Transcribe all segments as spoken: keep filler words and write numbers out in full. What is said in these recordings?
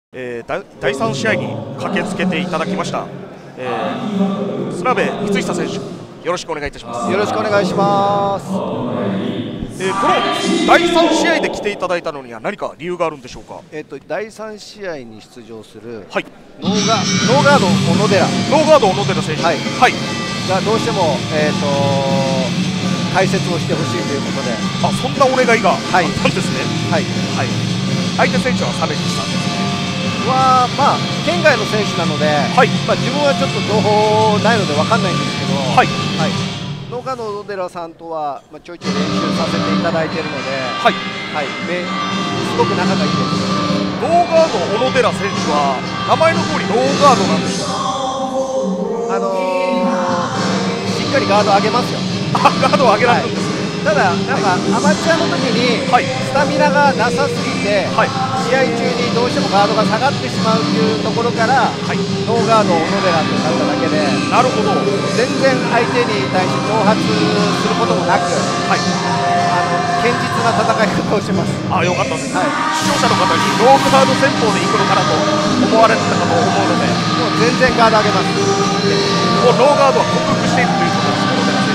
えー、だいさん試合に駆けつけていただきました、えー、須鍋光久選手、よろしくお願いいたします。 よろしくお願いします。えー、このだいさん試合で来ていただいたのには何か理由があるんでしょうか。 えっとだいさん試合に出場する、 はい、 ノーガノーガード小野寺ノーガード小野寺選手、 はいはい、 がどうしても、えー、と解説をしてほしいということで、 あ、そんなお願いがあったんですね。 はい、 はい、相手選手はサメキさんですね。 はまあ県外の選手なので、はい、まあ、自分はちょっと情報ないので分かんないんですけど、はいはい、ノーガード小野寺さんとは、まあ、ちょいちょい練習させていただいているので、はいはい、すごく仲がいいです。 ノーガード小野寺選手は名前の通りノーガードなんでしょうか。 あのー、しっかりガード上げますよ。 あ、ガードを上げられるんですね。 はい、ただ、なんかアマチュアの時にスタミナがなさすぎて、はい、試合中にどうしてもガードが下がってしまうというところから、はい、ノーガード小野寺となっただけで、なるほど、全然相手に対して挑発することもなく、はい、あの堅実な戦い方をします。 あ、よかったです、はい、視聴者の方にノーガード戦法でいくのかなと思われてたかと思うので、 もう全然ガード上げます。 もうノーガードは克服しているということです。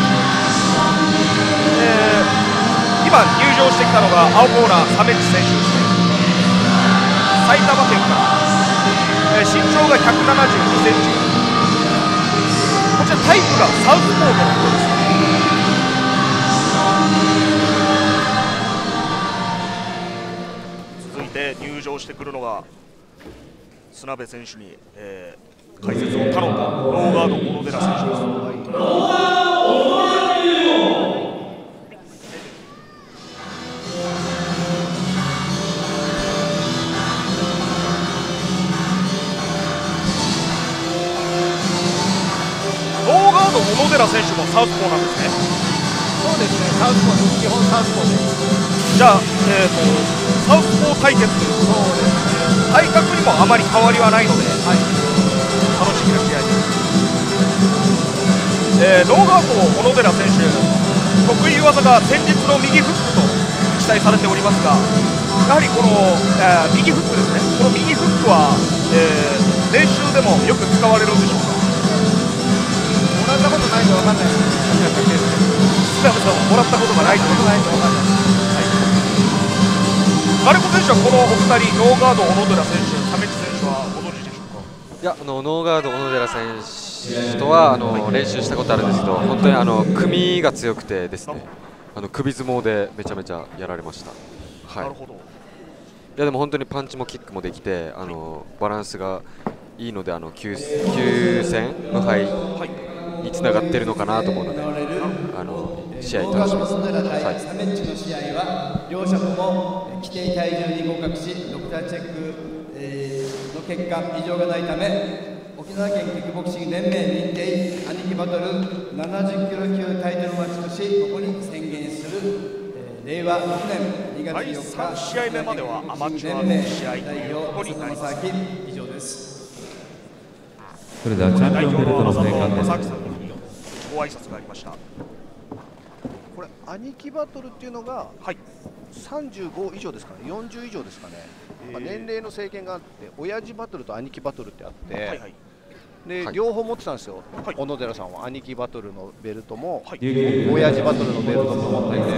えー、今入場してきたのが青コーナーサメッチ選手ですね。埼玉県から、えー、身長がひゃくななじゅうにセンチ、こちらタイプがサウスポーとのことですね。続いて入場してくるのが須鍋選手に、えー、解説を頼んだノーガード小野寺選手です。小野寺選手もサウスポーなんですね。 そうですね、サウスポーです。基本サウスポーです。 じゃあ、えーと、サウスポー対決という、そうですね、体格にもあまり変わりはないので、はい、楽しみな試合です。えー、ノーガード小野寺選手、得意技が戦術の右フックと期待されておりますが、やはりこの、えー、右フックですね、この右フックは、えー、練習でもよく使われるんでしょうか。 もらったことないと分かんないです。 須鍋さんももらったことがないと分かんないです。金子選手はこのお二人、ノーガード小野寺選手、サメッチ選手はご存知でしょうか。 いや、あのノーガード小野寺選手とはあの、はい、練習したことあるんですけど、本当にあの組が強くてですね、あの首相撲でめちゃめちゃやられました。はい、なるほど。いやでも本当にパンチもキックもできて、あのバランスがいいので、あのきゅう戦無敗につながっているのかなと思うので、あの試合楽しみです。はい、 サメッチの試合は両者とも規定体重に合格し、ドクターチェック、えー、の結果異常がないため、沖縄県キックボクシング連盟認定兄貴バトルななじゅっキロ級タイトルマッチとし、ここに宣言する、えー、れいわろくねんにがつよっか、 だいさん試合目まではアマチュアの試合ということになります。 以上です。 それではチャンピオンベルトの転換です。 ご挨拶がありました。 これ兄貴バトルっていうのが、はい、さんじゅうご以上ですかね、よんじゅう以上ですかね、えーまあ、年齢の制限があって、親父バトルと兄貴バトルってあって、はいはい、で、はい、両方持ってたんですよ、はい、小野寺さんは兄貴バトルのベルトも、はい、親父バトルのベルトも持っていて、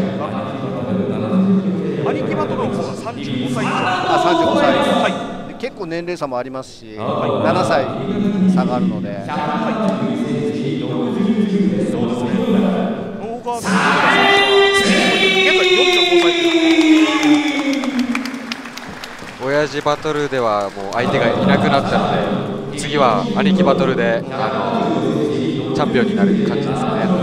兄貴バトルの方がさんじゅうごさい以上、 あ、さんじゅうごさい、はい、結構年齢差もありますし、はい、ななさい差があるので。はい、 そうですね。ノーガードの選手は現在よんじゅうごさいという。 親父バトルではもう相手がいなくなったので、次は兄貴バトルであのチャンピオンになる感じですかね。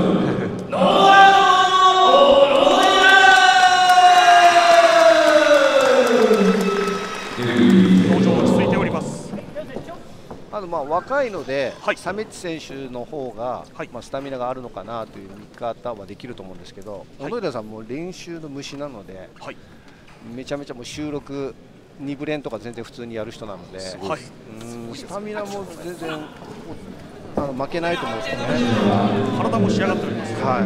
あのまあ若いので、はい、サメッチ選手の方が、はい、まあスタミナがあるのかなという見方はできると思うんですけど、小野寺さんも練習の虫なので、はい、めちゃめちゃもう収録に部練とか全然普通にやる人なので、はい、うんスタミナも全然あの負けないと思うんですけどね。 体も仕上がっております。 はい。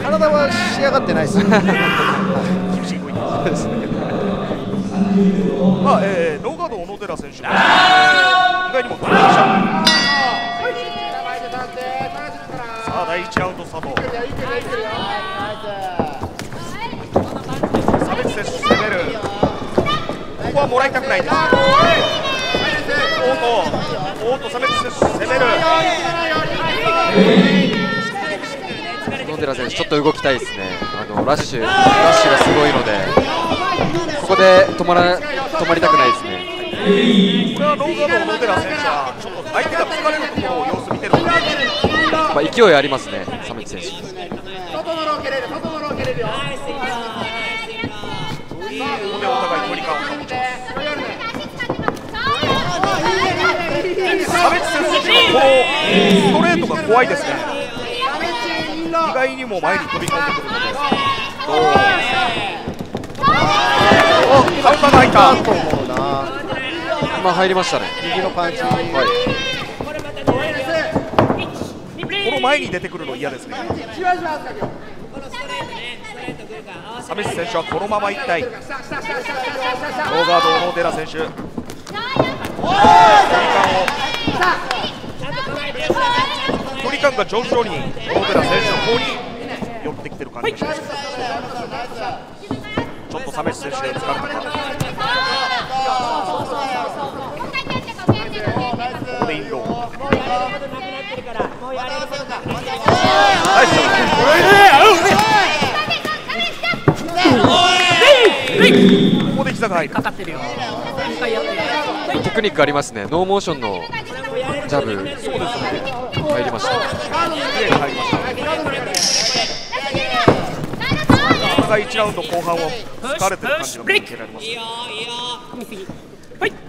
体は仕上がってないです。 厳しい声ですね。まあ、えー、ノーガードード小野寺選手が、えー、意外にも取りました。さあだいいちラウンドスタート。差別選手攻める。ここはもらいたくないです。おっとおっと差別選手攻める。 小野寺選手ちょっと動きたいですね。あのラッシュラッシュがすごいので、ここで止まら止まりたくないですね。 これはローガード小野寺選手はちょっと相手が疲れるところを様子見てるので、 まあ勢いありますね、サメッチ選手。 ここでお互い距離感を保ちます。サメッチ選手のこのストレートが怖いですね。意外にも前に飛び込んでくるので、どうカウンターが入ったと思うな。 今入りましたね。 右のパンチ、はい、 この前に出てくるの嫌ですね。サメッチ選手はこのままいきたい。ローガード小野寺選手、距離感を距離感が徐々に小野寺選手の方に寄ってきてる感じがします。ちょっとサメッチ選手で疲れたか。ここでインロー。ここで膝が入る。 かかってるよ。 テクニックありますね。ノーモーションのジャブ、そうですね、入りました。 入りました。お互いいちラウンド後半を疲れてる感じが見受けられます。はい。こ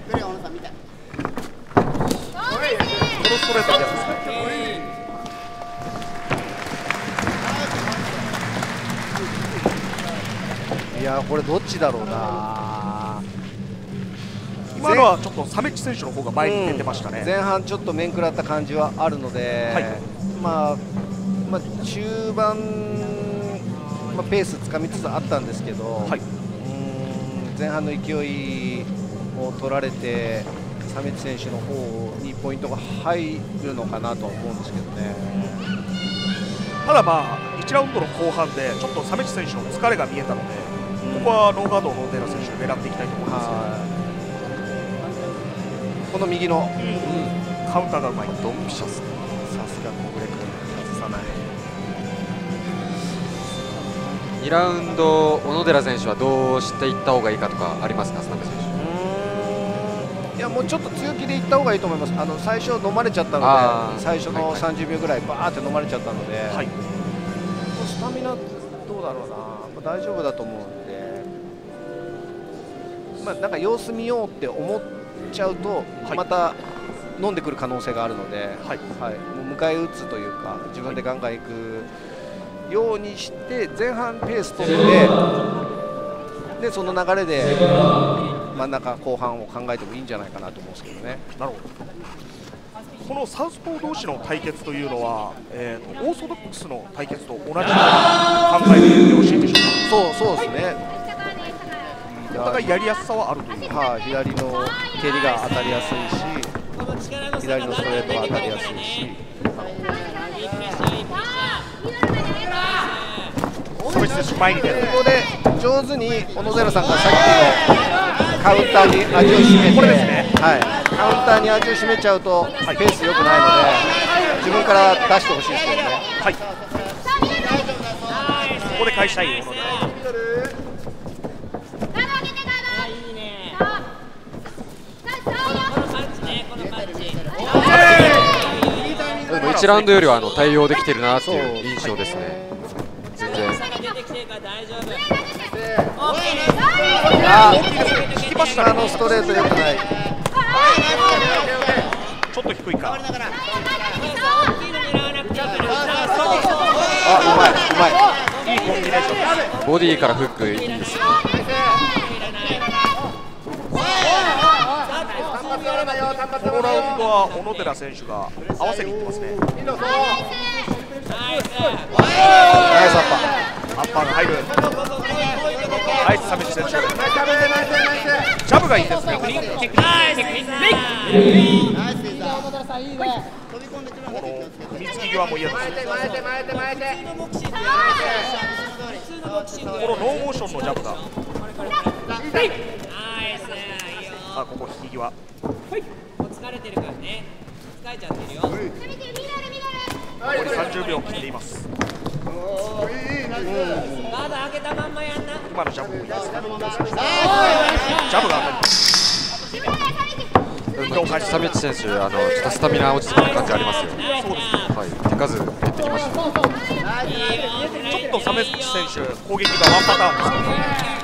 のストレートですね。 いやこれどっちだろうな。 今のはちょっとサメッチ選手の方が前に出てましたね。 うん、前半ちょっと面食らった感じはあるので、はい、まあ、まあ中盤、まあ、ペースつかみつつあったんですけど、はい、うん前半の勢いを取られてサメッチ選手の方にポイントが入るのかなとは思うんですけどね。 ただまあいちラウンドの後半でちょっとサメッチ選手の疲れが見えたので、ここはノーガードの小野寺選手を狙っていきたいと思います。 この右の、うん、 カウンターがうまい。 ドンピシャス、 さすがコブレ君、外さない。 にラウンド小野寺選手はどうしていった方がいいかとかありますか、サメ選手。 いやもうちょっと強気でいった方がいいと思います。あの最初飲まれちゃったので、最初のさんじゅうびょうぐらいバーって飲まれちゃったので、はい、スタミナどうだろうな、まあ、大丈夫だと思うんで、まあ、なんか様子見ようって思っちゃうと、はい、また飲んでくる可能性があるので、はいはい、もう迎え撃つというか自分でガンガンいくようにして前半ペース取ってでその流れで真ん中後半を考えてもいいんじゃないかなと思うんですけどね。 なるほど。このサウスポー同士の対決というのは、えー、とオーソドックスの対決と同じように考えてよろしいでしょうか。 そうそうですね。 お互いやりやすさはあるという。 はい、左の蹴りが当たりやすいし、左のストレートが当たりやすいし。 前に出る。 ここで上手に小野寺さんがさっきのカウンターに味を占めて、 これですね、 はい、カウンターに味を占めちゃうとペース良くないので、自分から出してほしいですけどね。 はい。ここで返したい小野寺。 でもいちラウンドよりはあの対応できてるなっていう印象ですね。全然。 あ、引きましたね。あのストレート良くない。 ちょっと低いか。 あ、うまいうまい。 いいコンビネーションです。 ボディからフックいいですね。 このラウンドは小野寺選手が合わせにいってますね。ナイスアッパー。アッパーが入る。ナイスサメッチ選手。ジャブががいいですね。この踏みつき際も嫌です。このノーモーションのジャブが。あ、ここ引き際。 疲れてるからね。疲れちゃってるよ。 残りさんじゅうびょう切っています。 まだ開けたまんまやんな。 今のジャブもいいですね。ジャブが当たります。 サメッチ選手、あのちょっとスタミナ落ちてくる感じありますよ。 そうですね。 はい、手数減ってきました。 ちょっとサメッチ選手、攻撃がワンパターンですけど。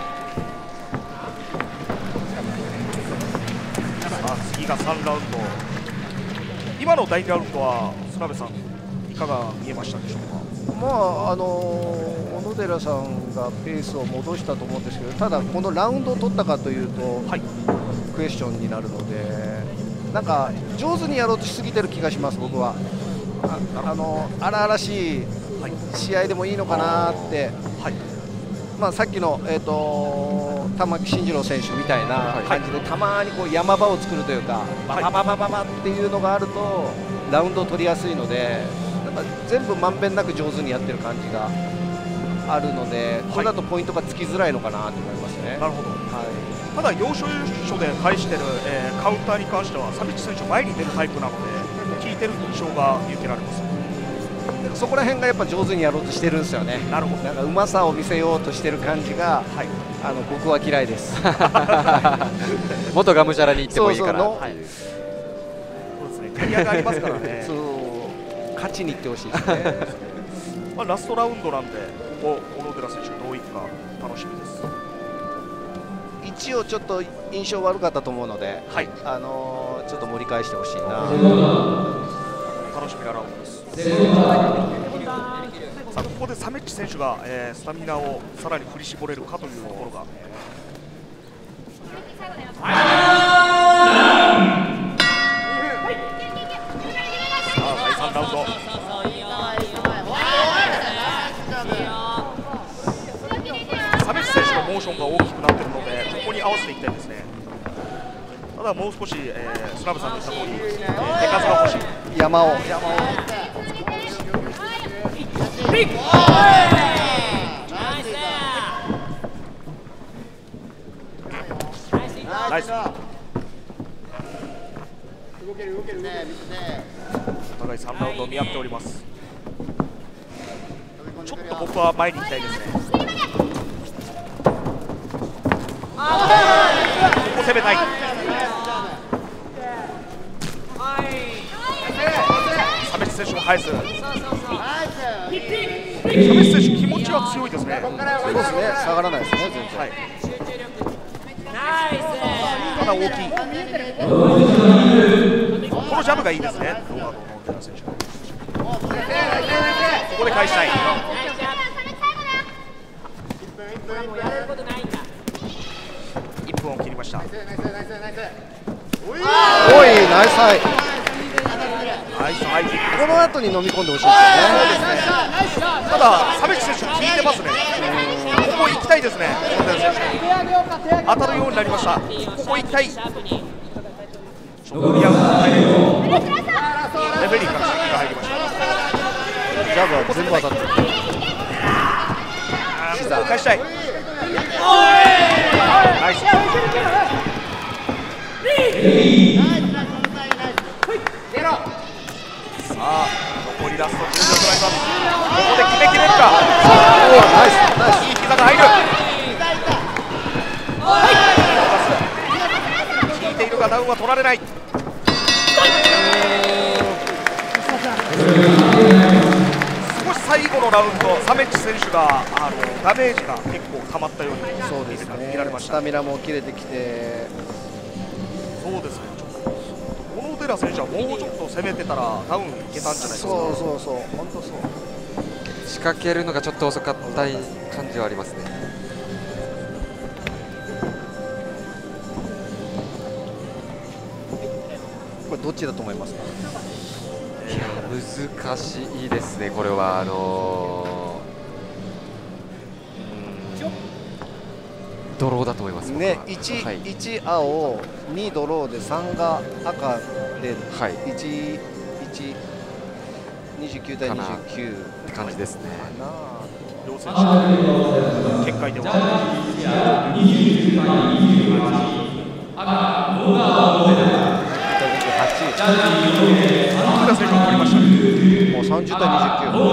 さあ、次がさんラウンド。今のだいにラウンドは、須鍋さん、いかが見えましたでしょうか。 まああの小野寺さんがペースを戻したと思うんですけど、ただ、このラウンドを取ったかというと、はい、クエスチョンになるので、なんか上手にやろうとしすぎてる気がします、僕は。あ, あの荒々しい試合でもいいのかなって、はい、まあ、さっきの、えー、と玉木慎次郎選手みたいな感じで、はい、たまにこう山場を作るというか、ババババババっていうのがあると、ラウンドを取りやすいので、なんか全部まんべんなく上手にやってる感じがあるので、これだとポイントがつきづらいのかなと思いますね。 なるほど、はい、ただ要所要所で返してる、えー、カウンターに関してはサビッチ選手前に出るタイプなので効いてる印象が見受けられます。 そこら辺がやっぱ上手にやろうとしてるんですよね。 なるほど。 なんかうまさを見せようとしてる感じが、はい、あの僕は嫌いです。 もっとがむしゃらにいってもいいから。 そうですね。キャリアがありますからね。 そう、勝ちにいってほしいですね。 まあラストラウンドなんで、ここ小野寺選手どういくか楽しみです。 一応ちょっと印象悪かったと思うので、はい、あのー、ちょっと盛り返してほしいな。 楽しみなラウンドです。さあここでサメッチ選手が、えー、スタミナをさらに振り絞れるかというところが。さあだいさんラウンド。サメッチ選手のモーションが大きくなっているので、ここに合わせていきたいですね。ただもう少し、えー、スラブさんの言った通り、えー、手数が欲しい。 山を山をナイス。お互いさんラウンドを見合っております。ちょっと僕は前に行きたいですね。ここ攻めたい。サメッチ選手も返す。サメッチ選手気持ちは強いですね。 そうですね、下がらないですね、全然。はい、 ただ大きい。このジャブがいいですね。ローガードのテラ選手。ここで返したい。いっぷんを切りました。 おい、ナイスハイ。 ナイスハイキック。 この後に飲み込んでほしいですよね。 ただサメッチ選手効いてますね。ここ行きたいですね。当たるようになりました。ここ行きたい。ショットリアウンドレフェリーから指摘が入りました。 ジャブは全部当たってる。 ここを返したい。ナイス。さあ残りラストじゅうびょうとなります。ここで決めきれるか。 おお、ナイスナイス。 いい膝が入る。効いているがダウンは取られない。少し最後のラウンド、サメッチ選手があのダメージが結構溜まったようにそうですね、 見られました。 スタミナも切れてきて、 そうですね。小野寺選手はもうちょっと攻めてたらダウンいけたんじゃないですか。 そうそうそう、本当そう。 仕掛けるのがちょっと遅かった感じはありますね。 これどっちだと思いますか。 いや難しいですね、これは。あのー、 ドローだと思いますね。いち、はい、いち青、にドローでさんが赤で、はい、いち、いち、にじゅうきゅう対にじゅうきゅうって感じですね。 両選手結界では小野寺選手が取りましたね。 もうさんじゅう対にじゅうきゅう。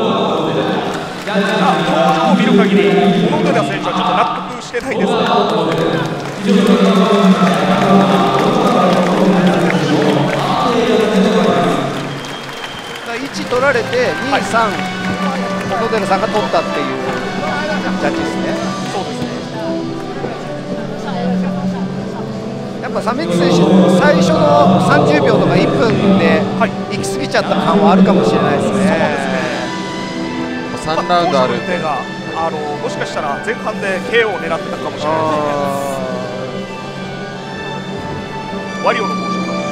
表情を見る限り小野寺選手はちょっと納得してないですね。 いち取られてに、さん、小野寺さんが取ったっていうジャッジですね。 そうですね。 やっぱ鮫内選手、最初のさんじゅうびょうとかいっぷんで行き過ぎちゃった感はあるかもしれないですね。そうですね。 さんラウンドあるんで、 があのもしかしたら前半で ケーオー を狙ってたかもしれないですね。ワリオの帽子か。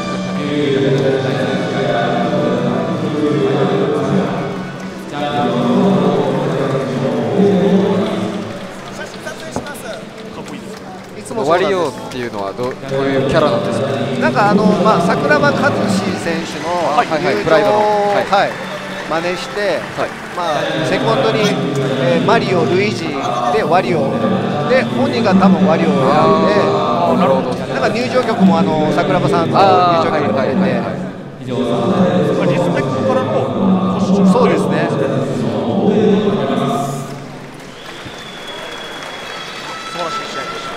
ワリオっていうのはどういうキャラなんですか。 なんかあのまあ桜庭和志選手のプライドのはい真似して、まあセコンドにえマリオ、ルイージでワリオで本人が多分ワリオを選んで、なるほど。なんか入場曲もあの桜庭さんの入場曲を入れて、 リスペクトからのそうですね。 素晴らしい試合でした。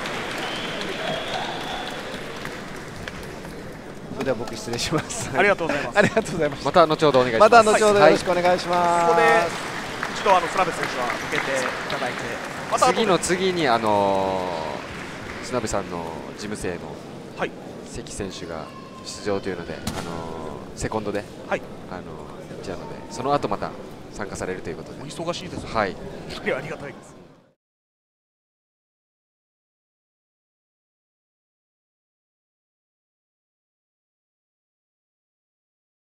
それでは僕失礼します。 ありがとうございます。 ありがとうございます。 また後ほどお願いします。 また後ほどよろしくお願いします。 ここで一度あのスナベ選手は受けていただいて、また次の次にあのスナベさんの事務生の関選手が出場というので、あのセコンドで、はい、あの行っちゃうので、その後また参加されるということで。 お忙しいですね。 はい。 ありがたいです。